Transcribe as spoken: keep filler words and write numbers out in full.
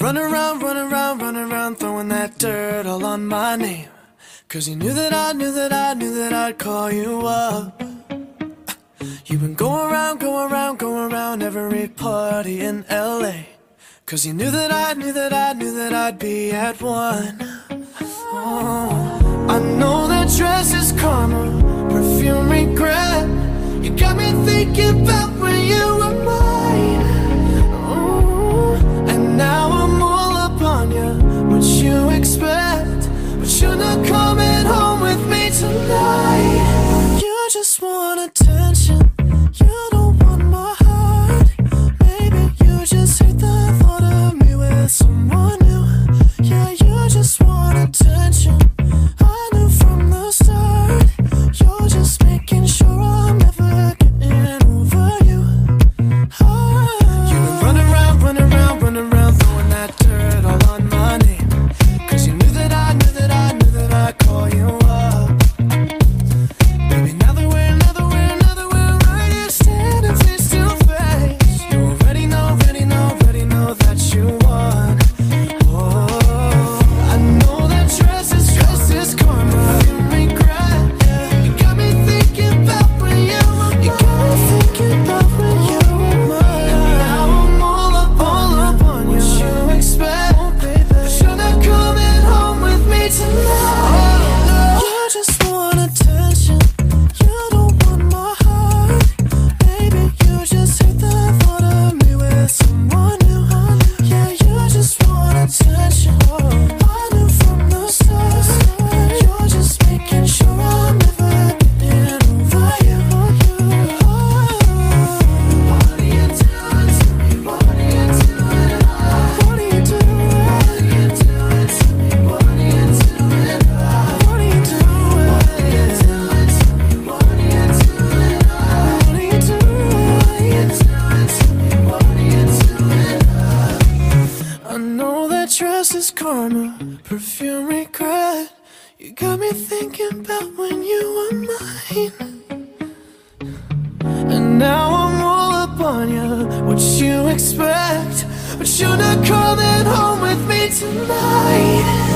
run around, run around, run around, throwing that dirt all on my name. Cause you knew that I knew that I knew that I'd call you up. You've been going around, going around, going around every party in L A. Cause you knew that I knew that I knew that I'd be at one. Oh, I know that dress is karma, perfume regret. You got me thinking about when you were mine. Oh, and now I'm all up on you. What you expect? But you're not coming home with me tonight. You just want attention. You don't want my heart. Maybe you just hate the thought of me with someone new. Yeah, you just want attention. I knew from the start. You're just making sure I'm never getting over you. Oh. You've been running around, running around, running around, throwing that dirt all on my name. Cause you knew that I knew that I knew that I'd call you up. Baby, now that we're, now that we're, now that we're right here standing face to face, you already know, already know, already know that you won. Oh, I know that dress is, dress is karma, you regret. Yeah. You got me thinking about when you were mine. You got me thinking about when you were mine. And now I'm all up, all up on you. What you expect? Oh, baby, but you're not coming home with me tonight. Oh, you just want attention. You don't want my heart. Baby, you just hate the thought of me with someone new. Yeah, you just want attention. I knew from the start. You're just making sure I'm never getting over you. What are you doing to me? What are you doing? What are you doing? What are you doing to me? What are you doing? What are you doing? What are you doing to me? What are you doing? What are you doing? What are you doing to me? What are you doing? I know that dress is karma, perfume regret. You got me thinking about when you were mine. And now I'm all up on you. What you expect? But you're not coming home with me tonight.